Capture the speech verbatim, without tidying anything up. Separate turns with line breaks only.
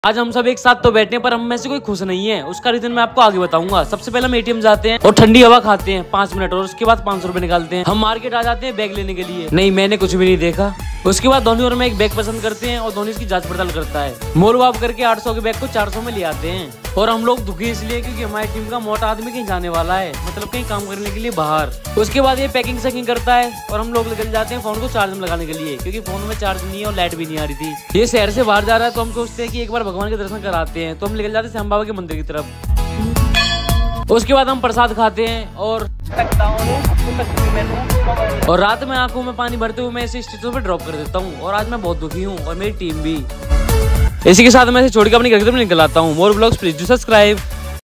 आज हम सब एक साथ तो बैठे हैं पर हम में से कोई खुश नहीं है। उसका रीजन मैं आपको आगे बताऊंगा। सबसे पहले हम एटीएम जाते हैं और ठंडी हवा खाते हैं पाँच मिनट और उसके बाद पाँच सौ रुपए निकालते हैं। हम मार्केट आ जाते हैं बैग लेने के लिए। नहीं, मैंने कुछ भी नहीं देखा। उसके बाद धोनी और मैं एक बैग पसंद करते हैं और धोनी इसकी जांच पड़ताल करता है। मोल भाव करके आठ सौ के बैग को चार सौ में ले आते हैं। और हम लोग दुखी इसलिए क्योंकि हमारी टीम का मोटा आदमी कहीं जाने वाला है, मतलब कहीं काम करने के लिए बाहर। उसके बाद ये पैकिंग सैकिंग करता है और हम लोग निकल जाते हैं फोन को चार्ज में लगाने के लिए, क्योंकि फोन में चार्ज नहीं है और लाइट भी नहीं आ रही थी। ये शहर से बाहर जा रहा है तो हम सोचते हैं कि एक बार भगवान के दर्शन कराते हैं, तो हम निकल जाते हैं श्याम बाबा के मंदिर की तरफ। उसके बाद हम प्रसाद खाते हैं और और रात में आंखों में पानी भरते हुए मैं इसे स्टेशन पर ड्रॉप कर देता हूँ। और आज मैं बहुत दुखी हूँ और मेरी टीम भी। इसी के साथ मैं इसे छोड़ के अपनी घर की तरफ निकल आता हूँ। More blogs please do subscribe.